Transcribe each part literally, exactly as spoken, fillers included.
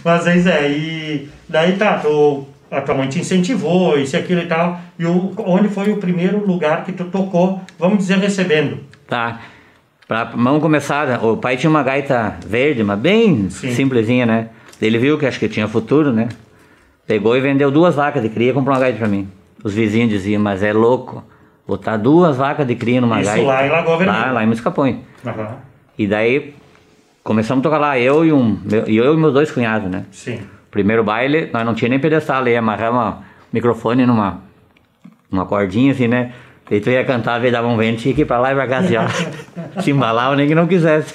Mas é isso aí. E daí tá, tu, a tua mãe te incentivou, isso e aquilo e tal. E o, onde foi o primeiro lugar que tu tocou, vamos dizer, recebendo? Tá. Pra, vamos começar. O pai tinha uma gaita verde, mas bem Sim. simplesinha, né? Ele viu que acho que tinha futuro, né? Pegou e vendeu duas vacas de cria e comprou uma gaita pra mim. Os vizinhos diziam, mas é louco botar duas vacas de cria numa isso gaita. Isso lá em Lagoa Vermelha. Lá, lá em Moscapõe. Uhum. E daí começamos a tocar lá, eu e, um, meu, eu e meus dois cunhados, né? Sim. Primeiro baile, nós não tinha nem pedestal, ia amarrar um microfone numa uma cordinha assim, né? E tu ia cantar, e dava um vento, tinha que ir pra lá e pra cá assim, ó. Se embalava nem que não quisesse.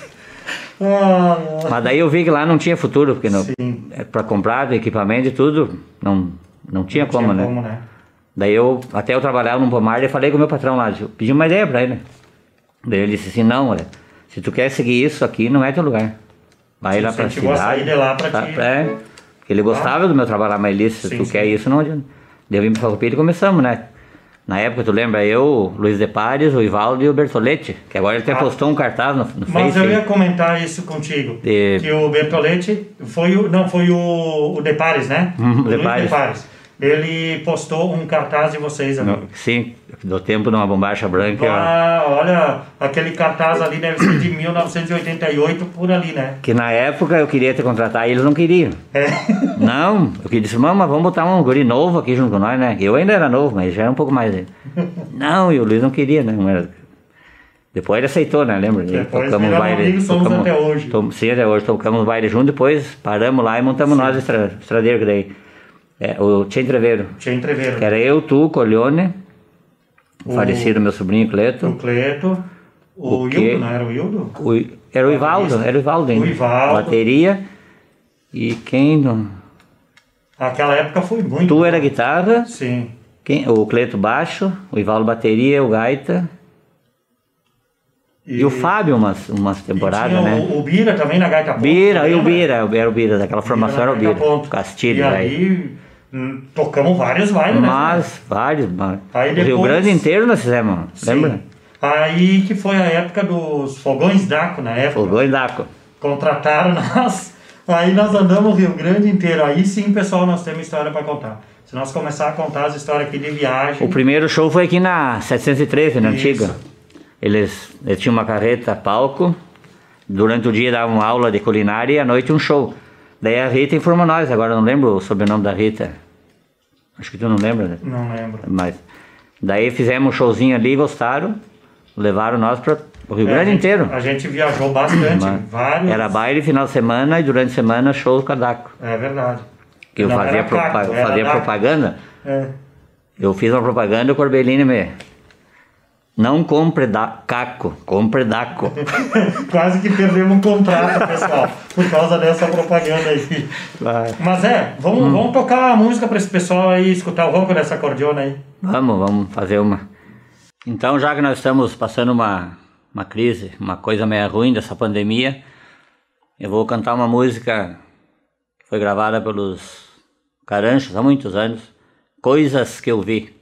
Ah, mas daí eu vi que lá não tinha futuro, porque não, Sim. pra comprar equipamento e tudo, não, não tinha não como, tinha né? como, né? Daí eu, até eu trabalhava num pomar e falei com o meu patrão lá, eu pedi uma ideia pra ele. Daí ele disse assim, não, olha, se tu quer seguir isso aqui, não é teu lugar. Vai sim, lá pra cidade. A sair de lá pra tá, ti. É, ele gostava ah. do meu trabalho, mas ele disse, se sim, tu sim. quer isso, não adianta. Daí eu vim pro Farroupilha e começamos, né? Na época, tu lembra, eu, Luiz de Pares, o Ivaldo e o Bertoletti, que agora ele até ah, postou um cartaz no, no Mas Face, eu ia comentar isso contigo, de... que o Bertoletti foi o, não, foi o, o de Pares, né? Uhum, o de Luiz Pares. de Pares. Ele postou um cartaz de vocês ali. No, sim, do tempo de uma bombacha branca. Ah, olha, aquele cartaz ali deve ser de mil novecentos e oitenta e oito, por ali, né? Que na época eu queria te contratar e eles não queriam. É. Não, eu disse, mama, vamos botar um guri novo aqui junto com nós, né? Eu ainda era novo, mas já era um pouco mais. Não, e o Luiz não queria, né? Não era... Depois ele aceitou, né? Lembra? Depois tocamos um baile. Amigos, somos tocamos, até hoje. Tom, sim, até hoje. Tocamos baile junto, depois paramos lá e montamos sim. nós o estra, estradeiro, que daí. É, o Tchê Entreveiro. Tchê Entreveiro. Que era eu, tu, Colione, o falecido meu sobrinho Cleto. O Cleto. O, o Hildo, não era o Hildo? O, era o Ivaldo, era o Ivaldo ainda. O Ivaldo. Bateria. E quem não... Aquela época foi muito. Tu era guitarra. Sim. Quem, o Cleto baixo, o Ivaldo bateria, o gaita. E, e o Fábio umas, umas temporadas, né? O, o Bira também na gaita ponto. Bira, e o Bira, era o Bira, daquela formação era o Bira. Castilho, e aí hum, tocamos vários bailes, né? Mas, vários, mas... Aí o depois... Rio Grande inteiro nós fizemos, sim. lembra? Aí que foi a época dos Fogões Daco, na época. Fogões Daco. Contrataram nós, aí nós andamos o Rio Grande inteiro. Aí sim, pessoal, nós temos história para contar. Se nós começar a contar as histórias aqui de viagem... O primeiro show foi aqui na setecentos e treze, na Isso. antiga. Eles, eles tinham uma carreta palco, durante o dia davam aula de culinária e à noite um show. Daí a Rita informou nós, agora eu não lembro o sobrenome da Rita. Acho que tu não lembra, né? Não lembro. Mas daí fizemos um showzinho ali e gostaram, levaram nós para o Rio é, Grande a gente, inteiro. A gente viajou bastante, Mas vários... Era baile final de semana e durante a semana show com a Daco. É verdade. Que eu não fazia, propa Caco, fazia propaganda. É. Eu fiz uma propaganda e o Corbellini me... Não compre da Caco, compre Daco. Quase que perdemos um contrato, pessoal, por causa dessa propaganda aí. Vai. Mas é, vamos, hum. vamos tocar a música para esse pessoal aí, escutar o ronco dessa acordeona aí. Vamos, vamos fazer uma. Então, já que nós estamos passando uma, uma crise, uma coisa meio ruim dessa pandemia, eu vou cantar uma música que foi gravada pelos Caranchos há muitos anos, Coisas que eu vi.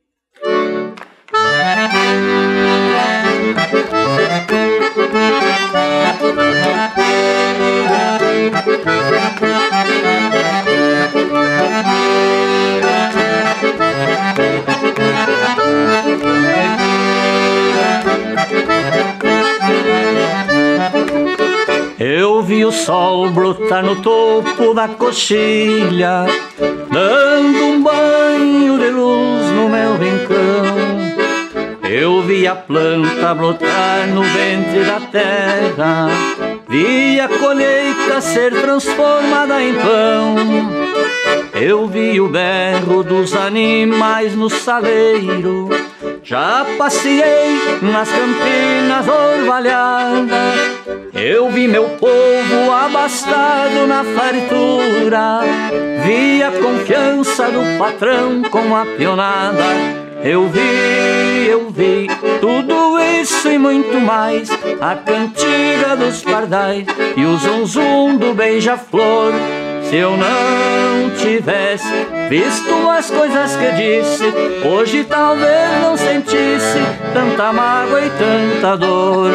Eu vi o sol brotar no topo da coxilha, dando um banho de luz no meu rincão. Eu vi a planta brotar no ventre da terra, vi a colheita ser transformada em pão. Eu vi o berro dos animais no saleiro, já passeei nas campinas orvalhadas. Eu vi meu povo abastado na fartura, vi a confiança do patrão com a pionada. Eu vi, eu vi tudo isso e muito mais, a cantiga dos pardais e o zum zum do beija-flor. Se eu não tivesse visto as coisas que disse, hoje talvez não sentisse tanta mágoa e tanta dor.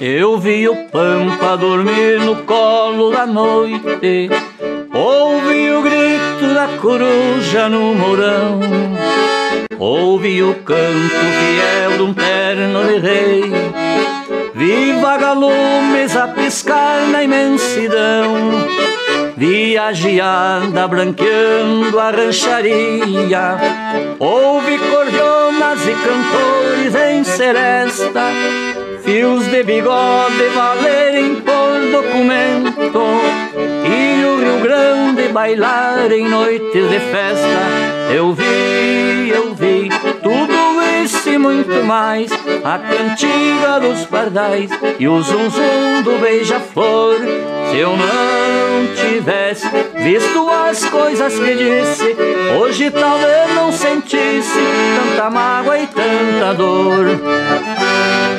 Eu vi o pampa dormir no colo da noite, ouvi o grito da coruja no mourão, ouvi o canto fiel de um terno de rei, vi vagalumes a piscar na imensidão, vi a geada branqueando a rancharia, ouvi cordionas e cantores em seresta, fios de bigode valerem por documento, e o Rio Grande bailar em noites de festa. Eu vi, eu vi tudo isso e muito mais, a cantiga dos pardais e o zunzum do beija-flor. Se eu não tivesse visto as coisas que disse, hoje talvez não sentisse tanta mágoa e tanta dor.